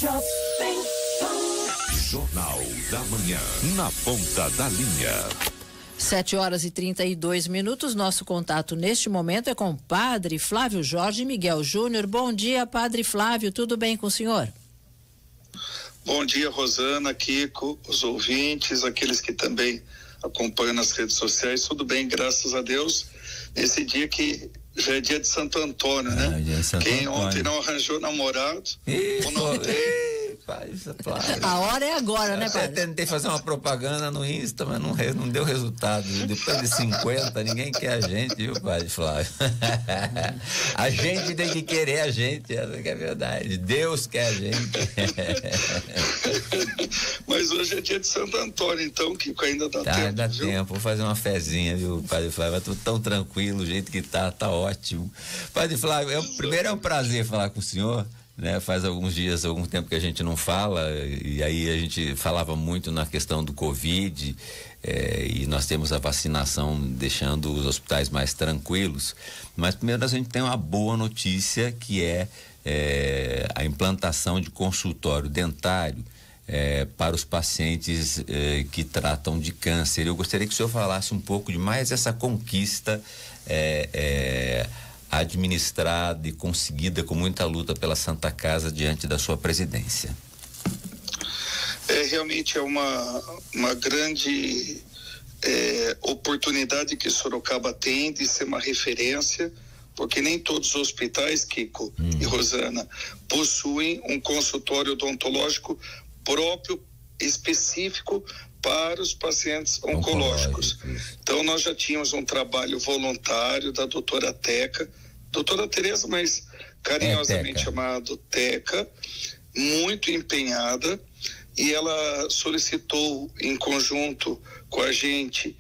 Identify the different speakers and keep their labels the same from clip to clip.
Speaker 1: Jornal da Manhã, na ponta da linha.
Speaker 2: 7h32. Nosso contato neste momento é com o Padre Flávio Jorge Miguel Júnior. Bom dia, Padre Flávio, tudo bem com o senhor?
Speaker 3: Bom dia, Rosana, Kiko, os ouvintes, aqueles que também acompanham nas redes sociais. Tudo bem, graças a Deus. Nesse dia que já é dia de Santo Antônio, né? Quem ontem não arranjou namorado, ou não tem.
Speaker 2: A hora é agora, né, Padre?
Speaker 4: Eu tentei fazer uma propaganda no Insta, mas não deu resultado. Depois de 50, ninguém quer a gente, viu, Padre Flávio? A gente tem que querer a gente, essa que é a verdade. Deus quer a gente.
Speaker 3: Mas hoje é dia de Santo Antônio, então, que ainda dá tempo.
Speaker 4: Dá
Speaker 3: viu?
Speaker 4: tempo, vou fazer uma fezinha, viu, Padre Flávio? Eu tô tão tranquilo, o jeito que tá ótimo. Padre Flávio, primeiro é um prazer falar com o senhor. Né, faz algum tempo que a gente não fala, e aí a gente falava muito na questão do Covid, e nós temos a vacinação deixando os hospitais mais tranquilos, mas primeiro a gente tem uma boa notícia, que é a implantação de consultório dentário para os pacientes que tratam de câncer. Eu gostaria que o senhor falasse um pouco de mais essa conquista administrada e conseguida com muita luta pela Santa Casa diante da sua presidência.
Speaker 3: Realmente é uma grande oportunidade que Sorocaba tem de ser uma referência, porque nem todos os hospitais, Kiko e Rosana, possuem um consultório odontológico próprio, específico para os pacientes oncológicos. Então nós já tínhamos um trabalho voluntário da doutora Tereza, mas carinhosamente chamado Teca, muito empenhada, e ela solicitou em conjunto com a gente,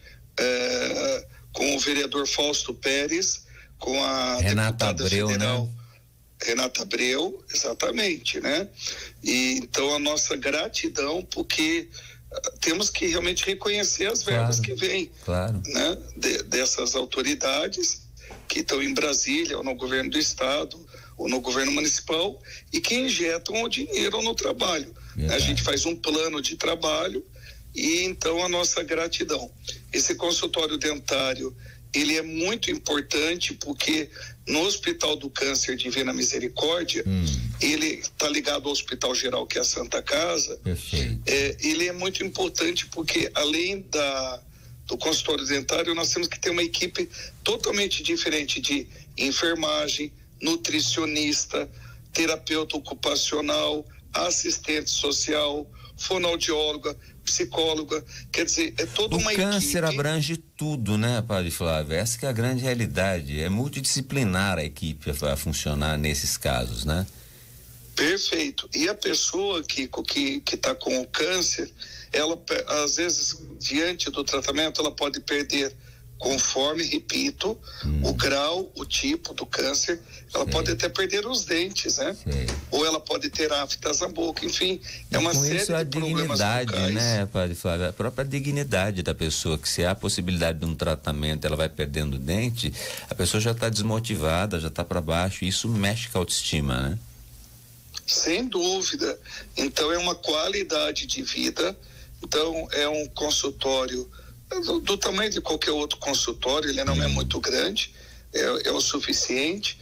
Speaker 3: com o vereador Fausto Pérez, com a
Speaker 4: Renata
Speaker 3: deputada
Speaker 4: Abreu,
Speaker 3: federal,
Speaker 4: né?
Speaker 3: Renata Abreu, exatamente, né? E então a nossa gratidão, porque temos que realmente reconhecer as verbas que vêm, né? Dessas autoridades que estão em Brasília, ou no governo do estado, ou no governo municipal, e que injetam o dinheiro no trabalho. A gente faz um plano de trabalho, e então a nossa gratidão. Esse consultório dentário, ele é muito importante, porque no Hospital do Câncer Divina Misericórdia, ele está ligado ao Hospital Geral, que é a Santa Casa. Ele é muito importante porque, além do consultório dentário, nós temos que ter uma equipe totalmente diferente de enfermagem, nutricionista, terapeuta ocupacional, assistente social, fonoaudióloga, psicóloga. Quer dizer, é toda uma equipe. O
Speaker 4: câncer abrange tudo, né, Padre Flávio? Essa que é a grande realidade. É multidisciplinar a equipe a funcionar nesses casos, né?
Speaker 3: Perfeito. E a pessoa que está com o câncer, ela, às vezes, diante do tratamento, ela pode perder, conforme, repito, o grau, o tipo do câncer, ela pode até perder os dentes, né? Ou ela pode ter aftas na boca, enfim, é uma série
Speaker 4: isso,
Speaker 3: de problemas
Speaker 4: dignidade,
Speaker 3: bucais.
Speaker 4: né, Padre Flávio? A própria dignidade da pessoa, que se há a possibilidade de um tratamento, ela vai perdendo o dente, a pessoa já está desmotivada, já está para baixo, e isso mexe com a autoestima, né?
Speaker 3: Sem dúvida. Então é uma qualidade de vida. Então é um consultório do tamanho de qualquer outro consultório, ele não é muito grande, é o suficiente.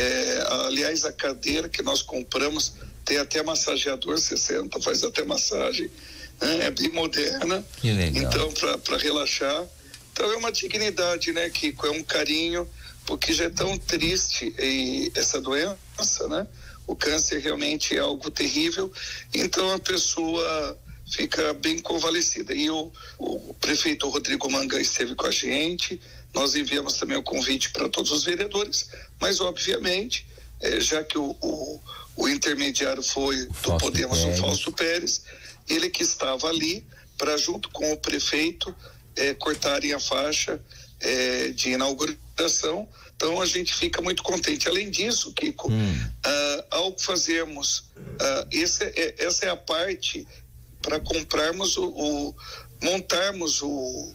Speaker 3: Aliás, a cadeira que nós compramos tem até massageador, você senta, faz até massagem, é bem moderna.
Speaker 4: Que legal.
Speaker 3: Então, para relaxar. Então é uma dignidade, né, Kiko? É um carinho, porque já é tão triste essa doença, né? O câncer realmente é algo terrível, então a pessoa fica bem convalescida. E o prefeito Rodrigo Manga esteve com a gente, nós enviamos também o convite para todos os vereadores, mas obviamente, já que o intermediário foi do Podemos, o Fausto Pérez, ele que estava ali para, junto com o prefeito, cortarem a faixa de inauguração. Então a gente fica muito contente. Além disso, Kiko, ao fazermos, essa é a parte para comprarmos montarmos o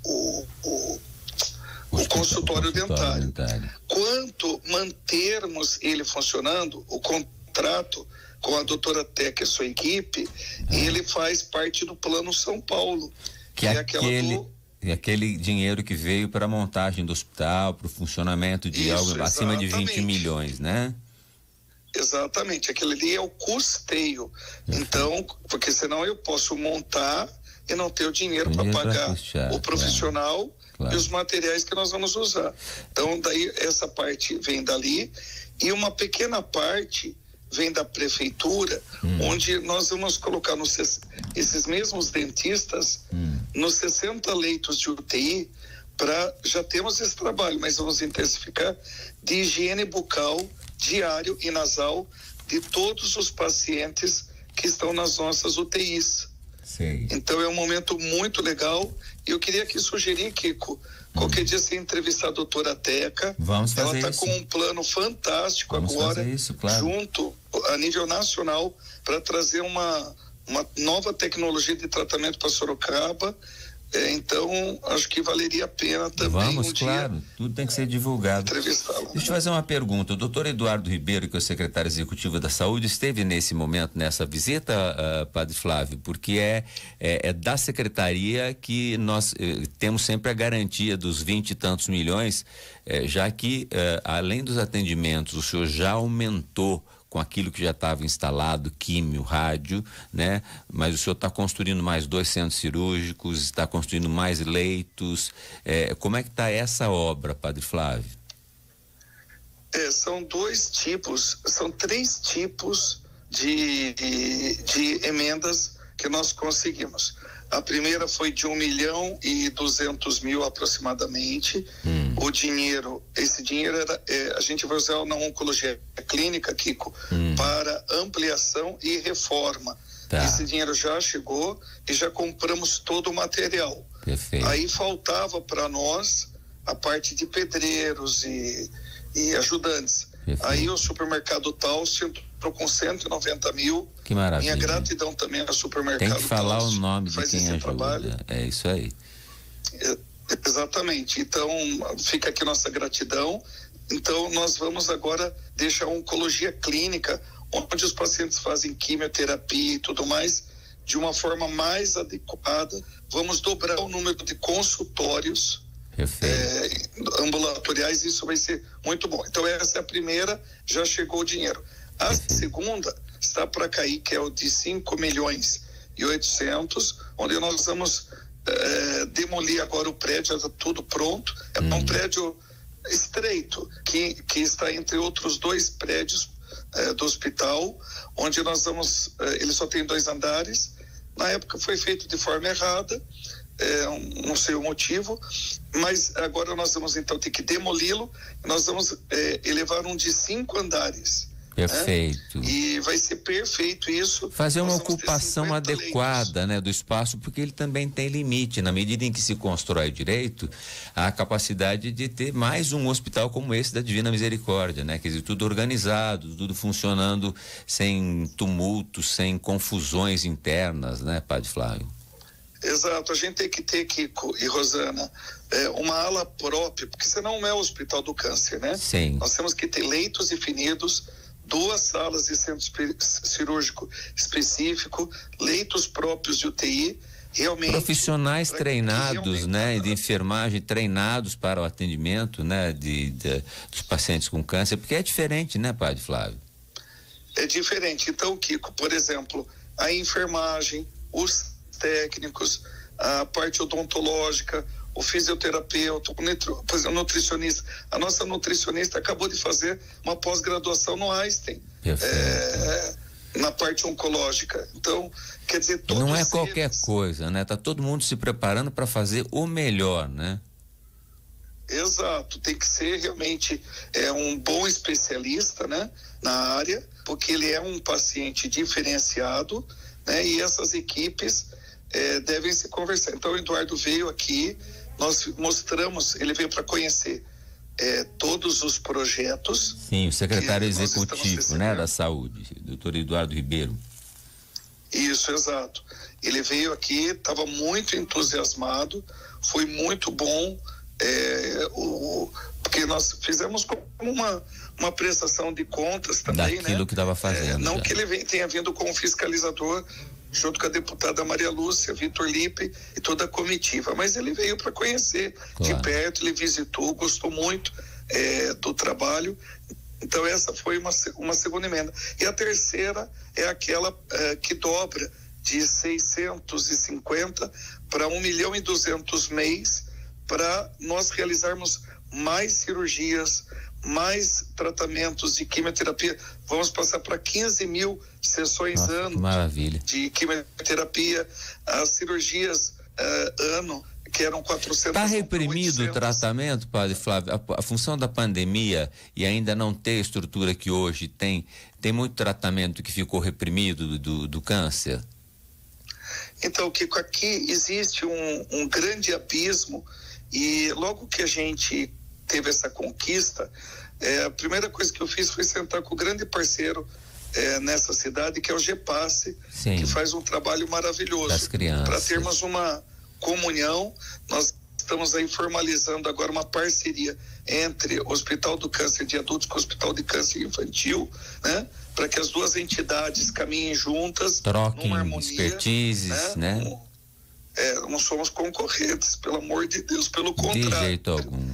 Speaker 3: consultório dentário. Quanto mantermos ele funcionando, o contrato com a doutora Teca e sua equipe, e ele faz parte do Plano São Paulo,
Speaker 4: que é aquele dinheiro que veio para a montagem do hospital, para o funcionamento de algo acima de 20 milhões, né?
Speaker 3: Exatamente, aquele ali é o custeio. Então, porque senão eu posso montar e não ter o dinheiro para pagar o profissional, claro. E os materiais que nós vamos usar. Então, daí essa parte vem dali, e uma pequena parte vem da prefeitura, onde nós vamos colocar esses mesmos dentistas nos 60 leitos de UTI, já temos esse trabalho, mas vamos intensificar, de higiene bucal diário e nasal de todos os pacientes que estão nas nossas UTIs.
Speaker 4: Sim.
Speaker 3: Então é um momento muito legal, e eu queria aqui sugerir, Kiko, qualquer dia você entrevistar a doutora Teca.
Speaker 4: Vamos fazer isso.
Speaker 3: Ela está com um plano fantástico agora, junto a nível nacional, para trazer uma nova tecnologia de tratamento para Sorocaba. Então, acho que valeria a pena também
Speaker 4: claro, tudo tem que ser divulgado.
Speaker 3: Entrevistá-lo.
Speaker 4: Deixa eu fazer uma pergunta. O doutor Eduardo Ribeiro, que é o secretário executivo da Saúde, esteve nesse momento, nessa visita, Padre Flávio, porque é da secretaria que nós temos sempre a garantia dos 20 e tantos milhões, já que, além dos atendimentos, o senhor já aumentou com aquilo que já estava instalado, químio, rádio, né? Mas o senhor está construindo mais 2 centros cirúrgicos, está construindo mais leitos. Como é que está essa obra, Padre Flávio?
Speaker 3: São 3 tipos de emendas que nós conseguimos. A primeira foi de 1.200.000 aproximadamente. O dinheiro, esse dinheiro a gente vai usar na oncologia clínica, Kiko, para ampliação e reforma.
Speaker 4: Tá.
Speaker 3: Esse dinheiro já chegou e já compramos todo o material.
Speaker 4: Perfeito.
Speaker 3: Aí faltava para nós a parte de pedreiros e ajudantes. Perfeito. Aí o supermercado Talcio entrou com 190.000.
Speaker 4: Que maravilha.
Speaker 3: Minha gratidão também ao supermercado
Speaker 4: Tem que falar
Speaker 3: Talcio,
Speaker 4: o nome de quem ajuda.
Speaker 3: Trabalho.
Speaker 4: É isso aí.
Speaker 3: Exatamente. Então, fica aqui nossa gratidão. Então, nós vamos agora deixar a oncologia clínica, onde os pacientes fazem quimioterapia e tudo mais, de uma forma mais adequada. Vamos dobrar o número de consultórios ambulatoriais, isso vai ser muito bom. Então, essa é a primeira, já chegou o dinheiro. A segunda está para cair, que é o de 5.800.000, onde nós vamos demolir agora o prédio, já está tudo pronto. É um prédio estreito, que está entre outros 2 prédios do hospital, onde nós vamos, ele só tem 2 andares. Na época foi feito de forma errada, não sei o motivo, mas agora nós vamos então ter que demoli-lo. Nós vamos elevar um de 5 andares.
Speaker 4: Perfeito.
Speaker 3: E vai ser perfeito isso.
Speaker 4: Fazer uma ocupação adequada, né, do espaço, porque ele também tem limite. Na medida em que se constrói direito, há a capacidade de ter mais um hospital como esse da Divina Misericórdia, né? Quer dizer, tudo organizado, tudo funcionando sem tumultos, sem confusões internas, né, Padre Flávio?
Speaker 3: Exato, a gente tem que ter, Kiko e Rosana, uma ala própria, porque senão não é o Hospital do Câncer, né?
Speaker 4: Sim.
Speaker 3: Nós temos que ter leitos definidos, 2 salas de centro cirúrgico específico, leitos próprios de UTI, realmente.
Speaker 4: Profissionais treinados, né, de enfermagem treinados para o atendimento, né, dos pacientes com câncer, porque é diferente, né, Padre Flávio?
Speaker 3: É diferente. Então, Kiko, por exemplo, a enfermagem, os técnicos, a parte odontológica, o fisioterapeuta, o nutricionista. A nossa nutricionista acabou de fazer uma pós-graduação no Einstein, na parte oncológica. Então, quer dizer, todos
Speaker 4: não é qualquer coisa, né? Tá todo mundo se preparando para fazer o melhor, né?
Speaker 3: Exato, tem que ser realmente um bom especialista, né, na área, porque ele é um paciente diferenciado, né? E essas equipes devem se conversar. Então, o Eduardo veio aqui, nós mostramos, ele veio para conhecer todos os projetos.
Speaker 4: Sim, o secretário executivo, né, da Saúde, doutor Eduardo Ribeiro.
Speaker 3: Isso, exato. Ele veio aqui, estava muito entusiasmado, foi muito bom, porque nós fizemos como uma prestação de contas também,
Speaker 4: daquilo, né, que estava fazendo.
Speaker 3: Não já. Que ele tenha vindo como fiscalizador junto com a deputada Maria Lúcia, Vitor Lippe e toda a comitiva, mas ele veio para conhecer, claro, de perto, ele visitou, gostou muito do trabalho. Então essa foi uma segunda emenda. E a terceira é aquela que dobra de 650 para 1.200.000 mês, para nós realizarmos mais cirurgias, mais tratamentos de quimioterapia. Vamos passar para 15.000 sessões ano de quimioterapia, as cirurgias ano, que eram 400.
Speaker 4: Está reprimido o tratamento, Padre Flávio? A função da pandemia e ainda não ter a estrutura que hoje tem muito tratamento que ficou reprimido do câncer?
Speaker 3: Então, Kiko, aqui existe um grande abismo, e logo que a gente teve essa conquista, a primeira coisa que eu fiz foi sentar com o grande parceiro nessa cidade, que é o GEPASSE, que faz um trabalho maravilhoso
Speaker 4: das crianças,
Speaker 3: para termos uma comunhão. Nós estamos aí formalizando agora uma parceria entre o Hospital do Câncer de Adultos com o Hospital de Câncer Infantil, né? Para que as duas entidades caminhem juntas,
Speaker 4: troquem
Speaker 3: numa harmonia,
Speaker 4: expertises, né?
Speaker 3: Não somos concorrentes, pelo amor de Deus, pelo contrário.
Speaker 4: De jeito algum.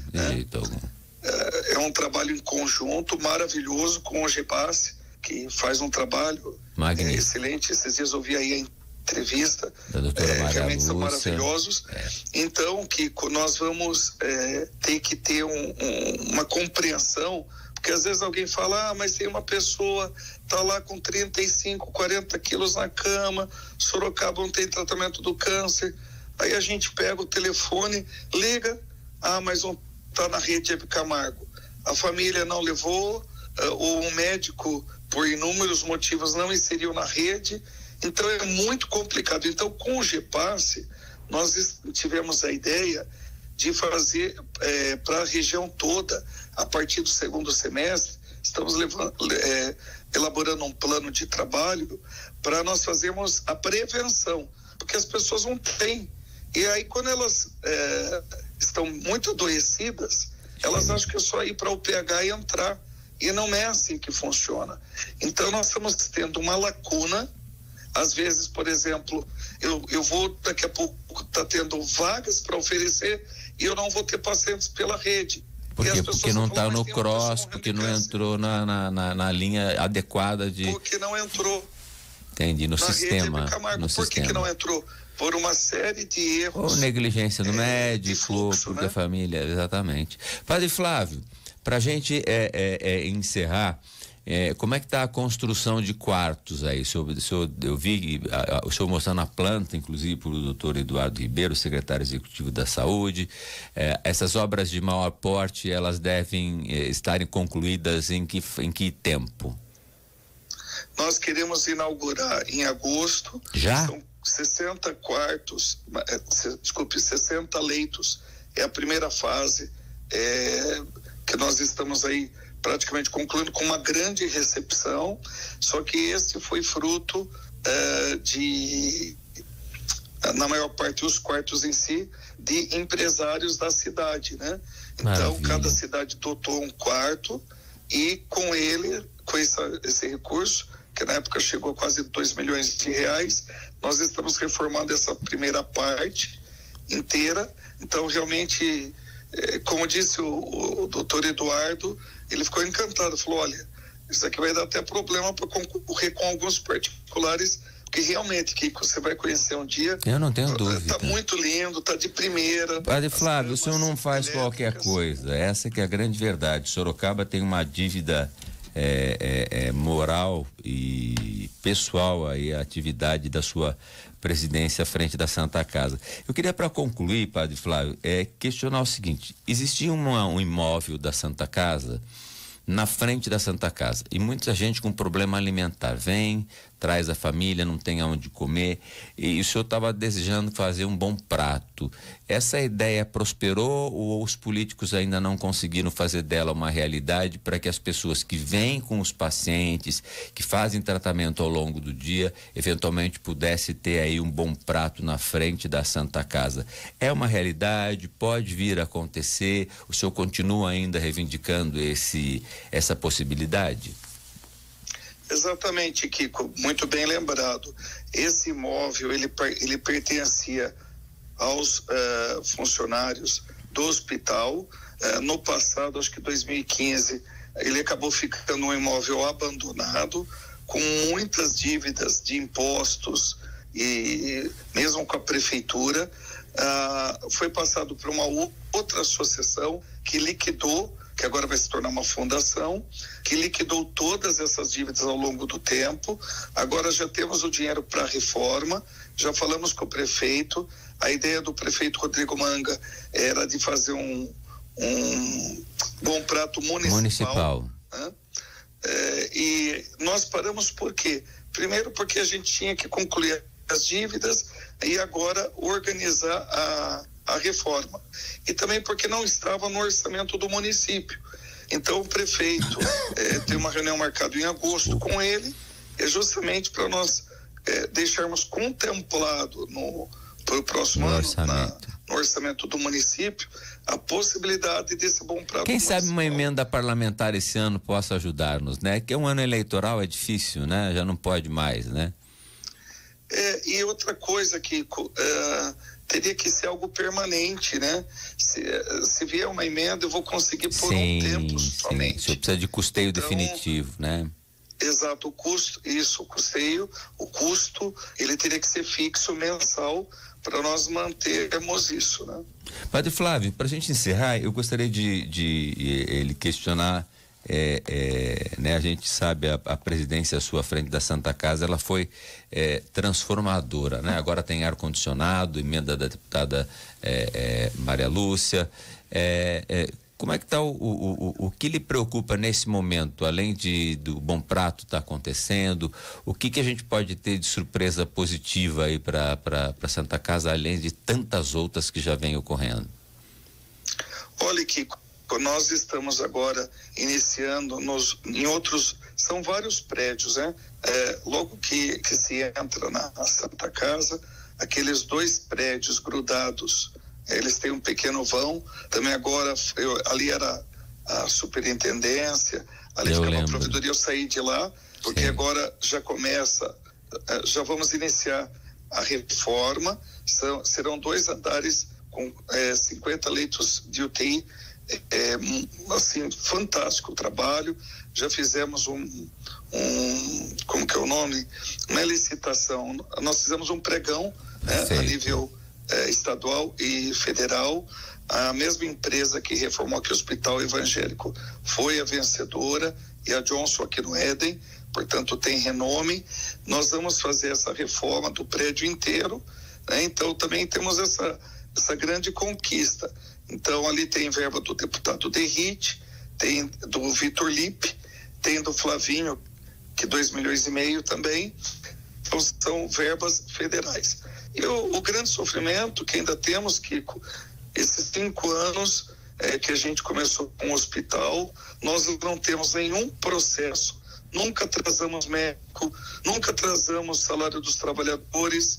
Speaker 3: É um trabalho em conjunto maravilhoso com o GEPASSE, que faz um trabalho excelente. Esses dias eu vi aí a entrevista
Speaker 4: da doutora Maria
Speaker 3: realmente
Speaker 4: Lúcia.
Speaker 3: São maravilhosos. Então, Kiko, nós vamos ter que ter uma compreensão, porque às vezes alguém fala, mas tem uma pessoa, tá lá com 35, 40 quilos na cama, Sorocaba não tem tratamento do câncer. Aí a gente pega o telefone, liga, mas não tá na rede Hebe Camargo. A família não levou, ou um médico, por inúmeros motivos, não inseriu na rede. Então é muito complicado. Então, com o GEPASSE, nós tivemos a ideia de fazer para a região toda, a partir do segundo semestre, estamos elaborando um plano de trabalho para nós fazermos a prevenção, porque as pessoas não têm. E aí, quando elas estão muito adoecidas, elas acham que é só ir para o PH e entrar, e não é assim que funciona. Então, nós estamos tendo uma lacuna. Às vezes, por exemplo, eu vou daqui a pouco tendo vagas para oferecer e eu não vou ter pacientes pela rede.
Speaker 4: Porque não está no cross, porque não entrou na linha adequada de...
Speaker 3: Porque não entrou.
Speaker 4: Entendi, no sistema.
Speaker 3: Por que não entrou? Por uma série de erros.
Speaker 4: Ou negligência do médico,
Speaker 3: fluxo,
Speaker 4: porque
Speaker 3: né?
Speaker 4: a família, exatamente. Padre Flávio, para a gente encerrar, como é que está a construção de quartos aí? Eu vi o senhor mostrando a planta, inclusive para o doutor Eduardo Ribeiro, secretário executivo da Saúde. Essas obras de maior porte, elas devem estarem concluídas em que tempo?
Speaker 3: Nós queremos inaugurar em agosto.
Speaker 4: Já?
Speaker 3: São 60 quartos, 60 leitos. É a primeira fase que nós estamos aí praticamente concluindo, com uma grande recepção, só que esse foi fruto na maior parte, os quartos em si, de empresários da cidade, né?
Speaker 4: Maravilha.
Speaker 3: Então, cada cidade dotou um quarto e com esse recurso, que na época chegou a quase 2 milhões de reais, nós estamos reformando essa primeira parte inteira. Então, realmente, como disse o doutor Eduardo, ele ficou encantado, falou, olha, isso aqui vai dar até problema para concorrer com alguns particulares, porque realmente, Kiko, você vai conhecer um dia.
Speaker 4: Eu não tenho dúvida.
Speaker 3: Tá muito lindo, tá de primeira.
Speaker 4: Padre Flávio, o senhor não faz qualquer coisa, essa que é a grande verdade. Sorocaba tem uma dívida moral e pessoal aí, a atividade da sua presidência à frente da Santa Casa. Eu queria, para concluir, Padre Flávio, questionar o seguinte: existia um imóvel da Santa Casa na frente da Santa Casa e muita gente com problema alimentar vem, traz a família, não tem aonde comer, e o senhor estava desejando fazer um bom prato essa ideia prosperou ou os políticos ainda não conseguiram fazer dela uma realidade para que as pessoas que vêm com os pacientes, que fazem tratamento ao longo do dia, eventualmente pudesse ter aí um bom prato na frente da Santa Casa? É uma realidade? Pode vir a acontecer? O senhor continua ainda reivindicando essa possibilidade?
Speaker 3: Exatamente, Kiko, muito bem lembrado. Esse imóvel, ele pertencia aos funcionários do hospital. No passado, acho que 2015, ele acabou ficando um imóvel abandonado, com muitas dívidas de impostos e mesmo com a prefeitura. Foi passado por uma outra associação que liquidou, que agora vai se tornar uma fundação, que liquidou todas essas dívidas ao longo do tempo. Agora já temos o dinheiro para a reforma, já falamos com o prefeito. A ideia do prefeito Rodrigo Manga era de fazer um bom prato municipal. Né? E nós paramos por quê? Primeiro porque a gente tinha que concluir as dívidas e agora organizar a reforma. E também porque não estava no orçamento do município. Então o prefeito tem uma reunião marcada em agosto com ele, justamente para nós deixarmos contemplado para o próximo ano, no orçamento do município, a possibilidade desse bom prato.
Speaker 4: Quem sabe uma emenda parlamentar esse ano possa ajudar-nos, né? Que um ano eleitoral é difícil, né? Já não pode mais, né?
Speaker 3: E outra coisa, Kiko, teria que ser algo permanente, né? Se vier uma emenda, eu vou conseguir por um tempo somente.
Speaker 4: Você precisa de custeio definitivo, né?
Speaker 3: Exato, o custo, o custo, ele teria que ser fixo, mensal, para nós mantermos isso, né?
Speaker 4: Padre Flávio, para a gente encerrar, eu gostaria de ele questionar, né, a gente sabe, a presidência à sua frente da Santa Casa, ela foi transformadora, né? Agora tem ar-condicionado, emenda da deputada Maria Lúcia. Como é que está o que lhe preocupa nesse momento, além do bom prato estar acontecendo, o que a gente pode ter de surpresa positiva aí para Santa Casa, além de tantas outras que já vêm ocorrendo?
Speaker 3: Olha, Kiko, nós estamos agora iniciando em outros, são vários prédios, né? Logo que se entra na Santa Casa, aqueles 2 prédios grudados, eles têm um pequeno vão. Também agora, ali era a superintendência, ali ficava a provedoria, eu saí de lá, porque Sim. Agora já vamos iniciar a reforma. Serão 2 andares com 50 leitos de UTI, assim, fantástico o trabalho. Já fizemos como que é o nome? Uma licitação, nós fizemos um pregão, né, a nível estadual e federal. A mesma empresa que reformou aqui o Hospital Evangélico foi a vencedora, e a Johnson aqui no Éden, portanto tem renome. Nós vamos fazer essa reforma do prédio inteiro, né? Então também temos essa grande conquista. Então ali tem verba do deputado Derrite, tem do Vitor Lippe, tem do Flavinho, que 2,5 milhões também. Então são verbas federais. E o grande sofrimento que ainda temos, Kiko, esses 5 anos que a gente começou com o hospital, nós não temos nenhum processo, nunca atrasamos médico, nunca atrasamos salário dos trabalhadores,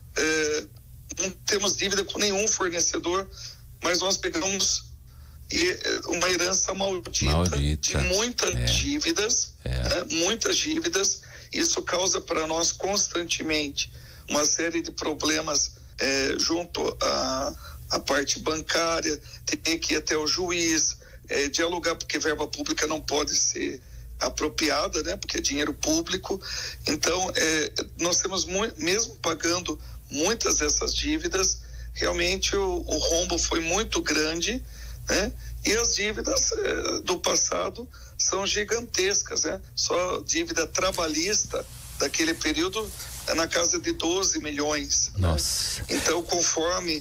Speaker 3: não temos dívida com nenhum fornecedor, mas nós pegamos uma herança maldita. De muitas dívidas, né? Muitas dívidas. Isso causa para nós constantemente uma série de problemas junto à parte bancária, tem que ir até o juiz, dialogar, porque verba pública não pode ser apropriada, né? Porque é dinheiro público. Então, nós temos, mesmo pagando muitas dessas dívidas, realmente o rombo foi muito grande, né? E as dívidas do passado são gigantescas, né? Só dívida trabalhista daquele período é na casa de 12 milhões.
Speaker 4: Nossa.
Speaker 3: Né? Então, conforme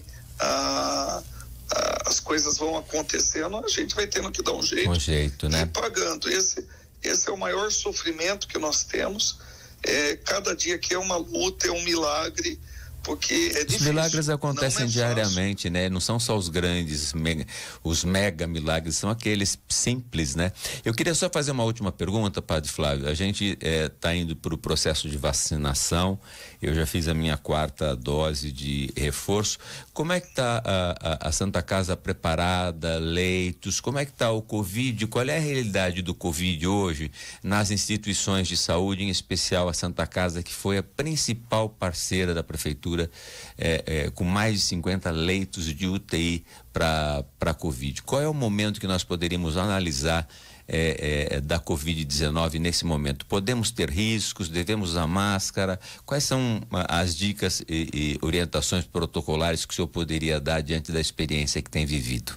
Speaker 3: as coisas vão acontecendo, a gente vai tendo que dar um jeito,
Speaker 4: né?
Speaker 3: E pagando. Esse é o maior sofrimento que nós temos. Cada dia que é uma luta, é um milagre, porque é difícil.
Speaker 4: Os milagres acontecem diariamente, né? Não são só os grandes, os mega milagres, são aqueles simples, né? Eu queria só fazer uma última pergunta, Padre Flávio. A gente está indo para o processo de vacinação. Eu já fiz a minha 4ª dose de reforço. Como é que está a Santa Casa preparada, leitos? Como é que está o Covid? Qual é a realidade do Covid hoje nas instituições de saúde, em especial a Santa Casa, que foi a principal parceira da Prefeitura, com mais de 50 leitos de UTI para Covid? Qual é o momento que nós poderíamos analisar da Covid-19 nesse momento? Podemos ter riscos? Devemos usar máscara? Quais são as dicas e orientações protocolares que o senhor poderia dar diante da experiência que tem vivido?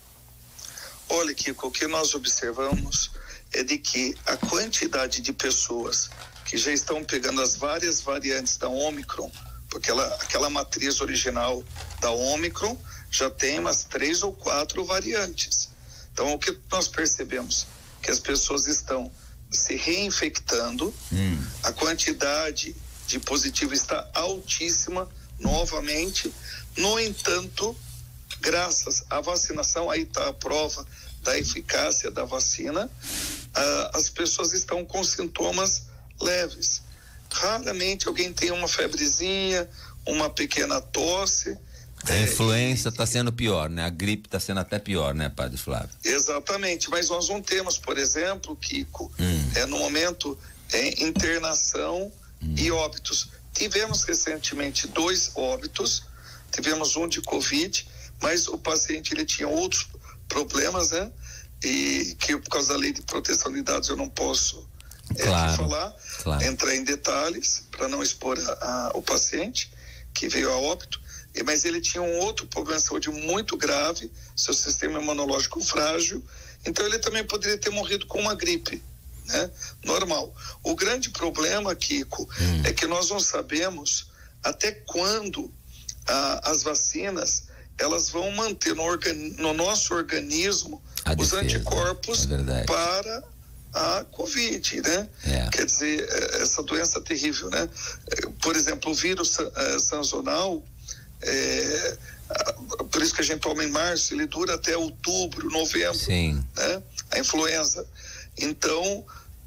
Speaker 3: Olha, Kiko, o que nós observamos é de que a quantidade de pessoas que já estão pegando as várias variantes da Ômicron, porque aquela matriz original da Ômicron já tem umas 3 ou 4 variantes. Então, o que nós percebemos? Que as pessoas estão se reinfectando, a quantidade de positivo está altíssima novamente. No entanto, graças à vacinação, aí está a prova da eficácia da vacina, as pessoas estão com sintomas leves. Raramente alguém tem uma febrezinha, uma pequena tosse.
Speaker 4: A influenza está sendo pior, né? A gripe está sendo até pior, né, Padre Flávio?
Speaker 3: Exatamente, mas nós não temos, por exemplo, Kiko, no momento, internação e óbitos. Tivemos recentemente 2 óbitos, tivemos um de Covid, mas o paciente ele tinha outros problemas, né? E que por causa da lei de proteção de dados eu não posso falar, entrar em detalhes para não expor o paciente que veio a óbito, mas ele tinha um outro problema de saúde muito grave, seu sistema imunológico frágil, então ele também poderia ter morrido com uma gripe, né? Normal. O grande problema, Kiko, é que nós não sabemos até quando as vacinas elas vão manter no nosso organismo os anticorpos para a Covid, né? Quer dizer, essa doença terrível, né? Por exemplo, o vírus sazonal, por isso que a gente toma em março, ele dura até outubro, novembro.
Speaker 4: Sim.
Speaker 3: Né? A influenza. Então,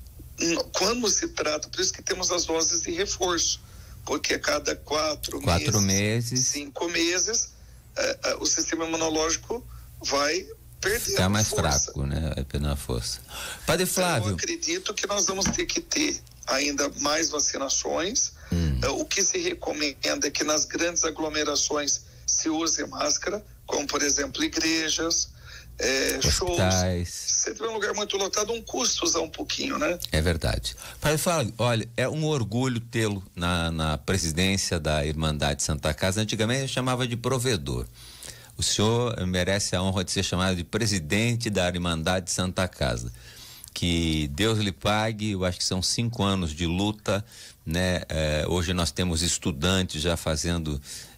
Speaker 3: quando se trata, por isso que temos as doses de reforço, porque a cada 4 meses, 5 meses, o sistema imunológico vai
Speaker 4: ficar mais fraco, né? Vai perder a força. Padre Flávio.
Speaker 3: Eu acredito que nós vamos ter que ter ainda mais vacinações. O que se recomenda é que nas grandes aglomerações se use máscara, como por exemplo igrejas, shows. Se tiver um lugar muito lotado, custa usar um pouquinho, né? É
Speaker 4: verdade. Padre Flávio, olha, é um orgulho tê-lo na presidência da Irmandade Santa Casa. Antigamente eu chamava de provedor. O senhor merece a honra de ser chamado de presidente da Irmandade Santa Casa. Que Deus lhe pague. Eu acho que são 5 anos de luta, né? Hoje nós temos estudantes já fazendo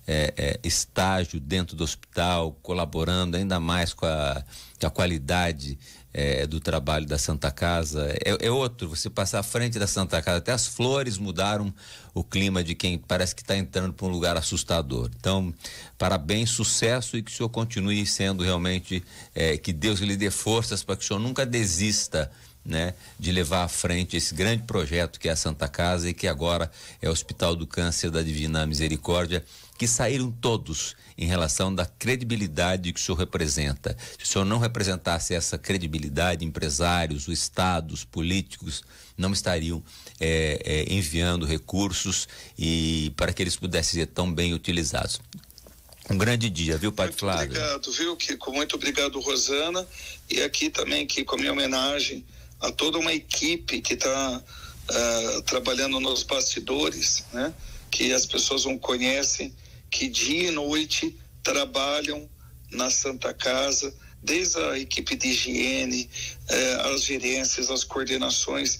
Speaker 4: estágio dentro do hospital, colaborando ainda mais com a qualidade do trabalho da Santa Casa. É outro, você passar à frente da Santa Casa, até as flores mudaram o clima de quem parece que está entrando para um lugar assustador. Então, parabéns, sucesso, e que o senhor continue sendo realmente, que Deus lhe dê forças para que o senhor nunca desista, né, de levar à frente esse grande projeto que é a Santa Casa, e que agora é o Hospital do Câncer da Divina Misericórdia, que saíram todos em relação da credibilidade que o senhor representa. Se o senhor não representasse essa credibilidade, empresários, o Estado, os políticos não estariam enviando recursos e para que eles pudessem ser tão bem utilizados. Um grande dia, viu, Padre Flávio?
Speaker 3: Muito obrigado, viu, Kiko? Muito obrigado, Rosana. E aqui também, Kiko, a minha homenagem a toda uma equipe que está trabalhando nos bastidores, né? Que as pessoas não conhecem, que dia e noite trabalham na Santa Casa, desde a equipe de higiene, as gerências, as coordenações.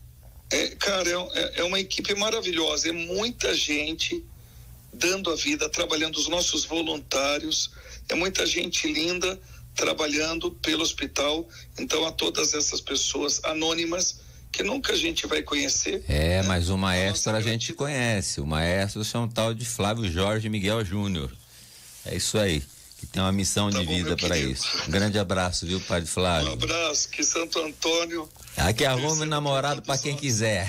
Speaker 3: Cara, é uma equipe maravilhosa, é muita gente dando a vida, trabalhando, os nossos voluntários, é muita gente linda trabalhando pelo hospital. Então, a todas essas pessoas anônimas que nunca a gente vai conhecer.
Speaker 4: Mas o maestro a gente conhece. O maestro é um tal de Flávio Jorge Miguel Júnior. É isso aí. Que tem uma missão de vida para isso. Um grande abraço, viu, Padre Flávio?
Speaker 3: Um abraço, que Santo Antônio...
Speaker 4: Aqui arrume namorado para quem quiser.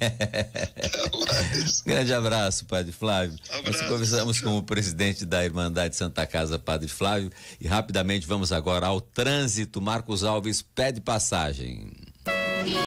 Speaker 4: Grande abraço, Padre Flávio. Nós conversamos com o presidente da Irmandade Santa Casa, Padre Flávio, e rapidamente vamos agora ao trânsito. Marcos Alves pede passagem.